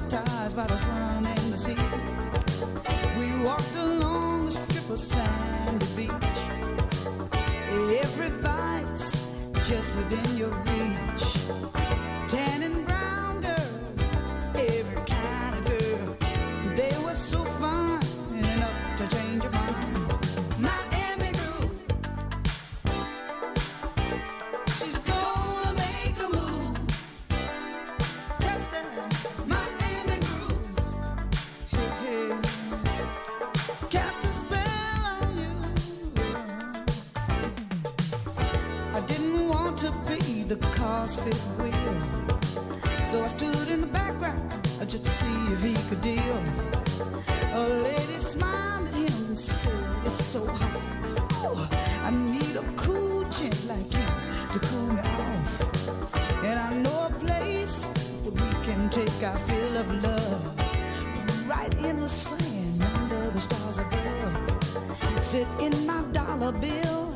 hypnotized by the sun and the sea. We walked along the strip of sandy beach. Every vice just within your reach. Tan and brown girls, every kind of girl. They were so fine enough to change your mind. Miami Groove, she's gonna make a move. Catch that Miami Groove, hey, hey. Cast a spell on you. I didn't want to be the car's fifth wheel, so I stood in the background just to see if he could deal. A lady smiled at him and said, "It's so hot. Oh, I need a cool gent like you to cool me off. And I know a place where we can take our fill of love, right in the sand under the stars above. Sit in my dollar bill